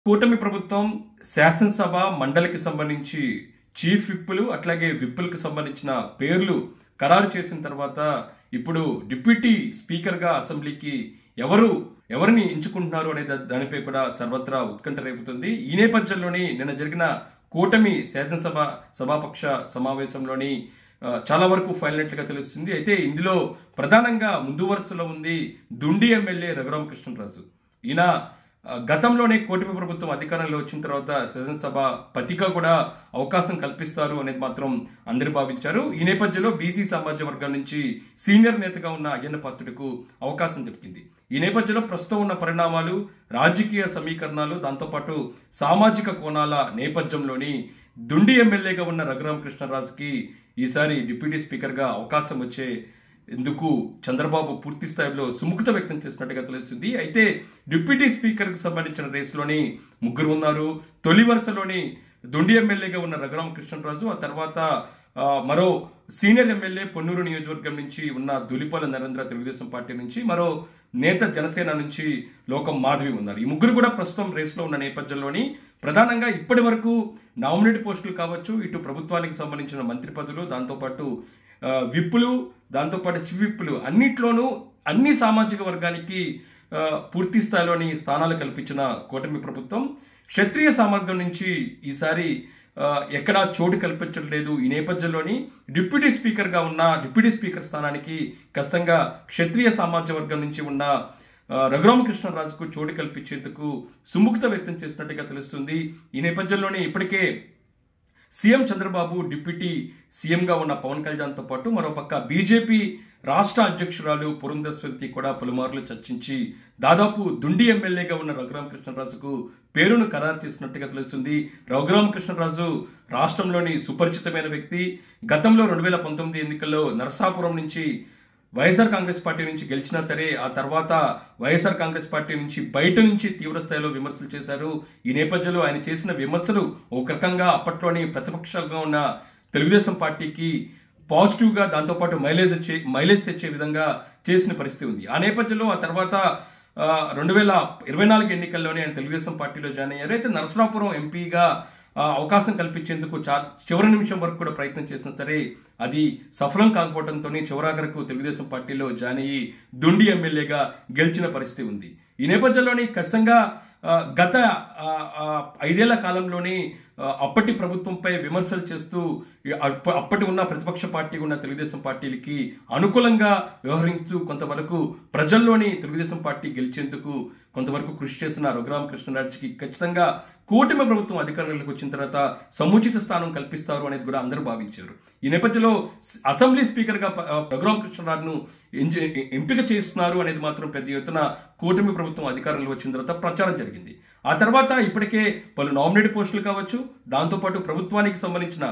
కూటమి ప్రభుత్వం శాసనసభ మండలికి సంబంధించి చీఫ్ విప్పులు అట్లాగే విప్పులకు సంబంధించిన పేర్లు ఖరారు చేసిన తర్వాత ఇప్పుడు డిప్యూటీ స్పీకర్గా అసెంబ్లీకి ఎవరిని ఎంచుకుంటున్నారు అనే దానిపై కూడా సర్వత్రా ఉత్కంఠ రేపుతుంది. ఈ నేపథ్యంలోని నిన్న జరిగిన కూటమి శాసనసభ సభాపక్ష సమావేశంలోని చాలా వరకు ఫైనల్ గా తెలుస్తుంది. అయితే ఇందులో ప్రధానంగా ముందు వరుసలో ఉంది దుండి ఎమ్మెల్యే రఘురామకృష్ణరాజు. ఈయన గతంలోనే కూటమి ప్రభుత్వం అధికారంలో వచ్చిన తర్వాత శాసనసభ పతిగా కూడా అవకాశం కల్పిస్తారు అనేది మాత్రం అందరూ భావించారు. ఈ నేపథ్యంలో బీసీ సామాజిక వర్గం నుంచి సీనియర్ నేతగా ఉన్న అయ్యన్న పాత్రుడుకు అవకాశం దొరికింది. ఈ నేపథ్యంలో ప్రస్తుతం ఉన్న పరిణామాలు, రాజకీయ సమీకరణాలు, దాంతోపాటు సామాజిక కోణాల నేపథ్యంలోని దుండి ఎమ్మెల్యేగా ఉన్న రఘురామకృష్ణరాజుకి ఈసారి డిప్యూటీ స్పీకర్గా అవకాశం వచ్చే ఎందుకు చంద్రబాబు పూర్తి స్థాయిలో సుముఖత వ్యక్తం చేసినట్టుగా తెలుస్తుంది. అయితే డిప్యూటీ స్పీకర్ కు సంబంధించిన రేసులోని ముగ్గురు ఉన్నారు. తొలి వరుసలోని దొండి ఎమ్మెల్యేగా ఉన్న రఘురామకృష్ణరాజు, ఆ తర్వాత మరో సీనియర్ ఎమ్మెల్యే పొన్నూరు నియోజకవర్గం నుంచి ఉన్న దులిపాల నరేంద్ర తెలుగుదేశం పార్టీ నుంచి, మరో నేత జనసేన నుంచి లోకం మాధవి ఉన్నారు. ఈ ముగ్గురు కూడా ప్రస్తుతం రేసులో ఉన్న నేపథ్యంలోని ప్రధానంగా ఇప్పటి వరకు నామినేట్ పోస్టులు కావచ్చు, ఇటు ప్రభుత్వానికి సంబంధించిన మంత్రి పదవులు, దాంతోపాటు విప్పులు, దాంతోపాటు చీఫ్ విప్పులు అన్నిట్లోనూ అన్ని సామాజిక వర్గానికి పూర్తి స్థాయిలోని స్థానాలు కల్పించిన కూటమి ప్రభుత్వం క్షత్రియ సామర్థ్యం నుంచి ఈసారి ఎక్కడా చోటు కల్పించట్లేదు. ఈ నేపథ్యంలోని డిప్యూటీ స్పీకర్ స్థానానికి ఖచ్చితంగా క్షత్రియ సామాజిక వర్గం నుంచి ఉన్న రఘురామకృష్ణరాజుకు చోటు కల్పించేందుకు సుముఖత వ్యక్తం చేసినట్టుగా తెలుస్తుంది. ఈ నేపథ్యంలోనే ఇప్పటికే సీఎం చంద్రబాబు, డిప్యూటీ సీఎంగా ఉన్న పవన్ కళ్యాణ్తో పాటు మరోపక్క బీజేపీ రాష్ట్ర అధ్యక్షురాలు పురంధేశ్వరి కూడా పలుమార్లు చర్చించి దాదాపు దుండి ఎమ్మెల్యేగా ఉన్న రఘురామకృష్ణరాజుకు పేరును ఖరారు చేసినట్టుగా తెలుస్తుంది. రఘురామకృష్ణరాజు రాష్ట్రంలోని సుపరిచితమైన వ్యక్తి. గతంలో 2019 ఎన్నికల్లో నరసాపురం నుంచి వైఎస్ఆర్ కాంగ్రెస్ పార్టీ నుంచి గెలిచినా సరే ఆ తర్వాత వైఎస్ఆర్ కాంగ్రెస్ పార్టీ నుంచి బయట నుంచి తీవ్ర స్థాయిలో విమర్శలు చేశారు. ఈ నేపథ్యంలో ఆయన చేసిన విమర్శలు ఒక రకంగా అప్పట్లోని ప్రతిపక్షంగా ఉన్న తెలుగుదేశం పార్టీకి పాజిటివ్ గా, దాంతోపాటు మైలేజ్ తెచ్చే విధంగా చేసిన పరిస్థితి ఉంది. ఆ నేపథ్యంలో ఆ తర్వాత 2024 ఎన్నికల్లోనే ఆయన తెలుగుదేశం పార్టీలో జాయిన్ అయ్యారు. అయితే నరసరాపురం ఎంపీగా అవకాశం కల్పించేందుకు చివరి నిమిషం వరకు కూడా ప్రయత్నం చేసినా సరే అది సఫలం కాకపోవడంతో చివరాఖరకు తెలుగుదేశం పార్టీలో జాయిన్ అయ్యి దుండి ఎమ్మెల్యేగా గెలిచిన పరిస్థితి ఉంది. ఈ నేపథ్యంలోని ఖచ్చితంగా గత 5 ఏళ్ల కాలంలోని అప్పటి ప్రభుత్వంపై విమర్శలు చేస్తూ అప్పటి ఉన్న ప్రతిపక్ష పార్టీ ఉన్న తెలుగుదేశం పార్టీలకి అనుకూలంగా వ్యవహరిస్తూ కొంతవరకు ప్రజల్లోని తెలుగుదేశం పార్టీ గెలిచేందుకు కొంతవరకు కృషి చేసిన రఘురామకృష్ణరాజుకి ఖచ్చితంగా కూటమి ప్రభుత్వం అధికారంలోకి వచ్చిన తర్వాత సముచిత స్థానం కల్పిస్తారు అనేది కూడా అందరూ భావించారు. ఈ నేపథ్యంలో అసెంబ్లీ స్పీకర్గా రఘురామకృష్ణరాజును ఎంపిక చేస్తున్నారు అనేది మాత్రం పెద్ద ఎత్తున కూటమి ప్రభుత్వం అధికారంలో వచ్చిన తర్వాత ప్రచారం జరిగింది. ఆ తర్వాత ఇప్పటికే పలు నామినేట్ పోస్టులు కావచ్చు, దాంతోపాటు ప్రభుత్వానికి సంబంధించిన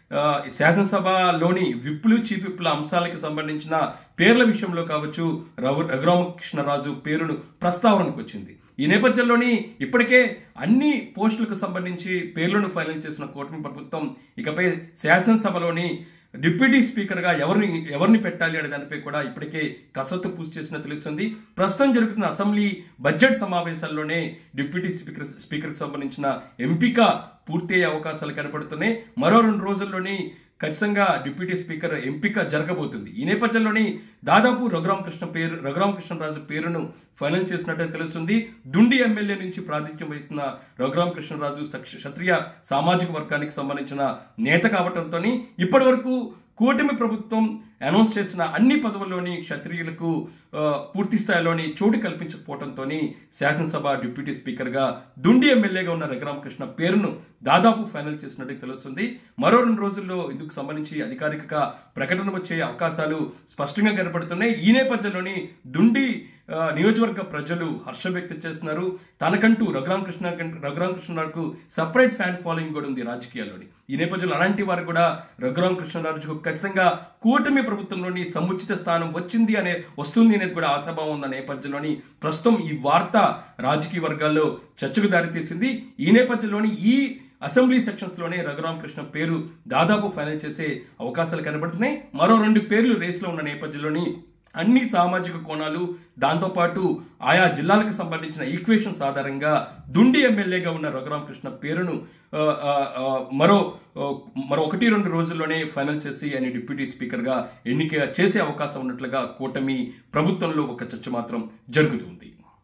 శాసనసభలోని విప్పులు, చీఫ్ విప్పుల అంశాలకు సంబంధించిన పేర్ల విషయంలో కావచ్చు రఘురామకృష్ణరాజు పేరును ప్రస్తావనకు వచ్చింది. ఈ నేపథ్యంలోని ఇప్పటికే అన్ని పోస్టులకు సంబంధించి పేర్లను ఫైనల్ చేసిన కూటమి ప్రభుత్వం ఇకపై శాసనసభలోని డిప్యూటీ స్పీకర్గా ఎవరిని పెట్టాలి అనే దానిపై కూడా ఇప్పటికే కసరత్తు పూర్తి చేసినా తెలుస్తుంది. ప్రస్తుతం జరుగుతున్న అసెంబ్లీ బడ్జెట్ సమావేశాల్లోనే డిప్యూటీ స్పీకర్కి సంబంధించిన ఎంపిక పూర్తి అయ్యే అవకాశాలు కనపడుతున్నాయి. మరో 2 రోజుల్లోని ఖచ్చితంగా డిప్యూటీ స్పీకర్ ఎంపిక జరగబోతుంది. ఈ నేపథ్యంలోని దాదాపు రఘురామకృష్ణరాజు పేరును ఫైనల్ చేసినట్టు తెలుస్తుంది. దుండి ఎమ్మెల్యే నుంచి ప్రాతినిధ్యం వహిస్తున్న రఘురామకృష్ణరాజు క్షత్రియ సామాజిక వర్గానికి సంబంధించిన నేత కావడంతో ఇప్పటి వరకు కూటమి ప్రభుత్వం అనౌన్స్ చేసిన అన్ని పదవుల్లోని క్షత్రియులకు పూర్తి స్థాయిలోని చోటు కల్పించకపోవడంతో శాసనసభ డిప్యూటీ స్పీకర్గా దుండి ఎమ్మెల్యేగా ఉన్న రఘురామకృష్ణ పేరును దాదాపు ఫైనల్ చేసినట్టు తెలుస్తుంది. మరో 2 రోజుల్లో ఇందుకు సంబంధించి అధికారిక ప్రకటన వచ్చే అవకాశాలు స్పష్టంగా కనపడుతున్నాయి. ఈ నేపథ్యంలోని దుండి నియోజకవర్గ ప్రజలు హర్షం వ్యక్తం చేస్తున్నారు. తనకంటూ రఘురామకృష్ణరాజుకు సపరేట్ ఫ్యాన్ ఫాలోయింగ్ కూడా ఉంది రాజకీయాల్లోని. ఈ నేపథ్యంలో అలాంటి వారు కూడా రఘురామకృష్ణరాజుకు ఖచ్చితంగా కూటమి ప్రభుత్వంలోని సముచిత స్థానం వస్తుంది అనేది కూడా ఆశాభావం ఉన్న నేపథ్యంలోని ప్రస్తుతం ఈ వార్త రాజకీయ వర్గాల్లో చర్చకు దారితీసింది. ఈ నేపథ్యంలోని ఈ అసెంబ్లీ సెక్షన్స్ లోనే రఘురామకృష్ణ పేరు దాదాపు ఫైనల్ చేసే అవకాశాలు కనబడుతున్నాయి. మరో 2 పేర్లు రేసులో ఉన్న నేపథ్యంలోని అన్ని సామాజిక కోణాలు, దాంతోపాటు ఆయా జిల్లాలకు సంబంధించిన ఈక్వేషన్స్ ఆధారంగా దుండి ఎమ్మెల్యేగా ఉన్న రఘురామకృష్ణ పేరును మరో 1-2 రోజుల్లోనే ఫైనల్ చేసి ఆయన డిప్యూటీ స్పీకర్గా ఎన్నిక చేసే అవకాశం ఉన్నట్లుగా కూటమి ప్రభుత్వంలో ఒక చర్చ మాత్రం జరుగుతుంది.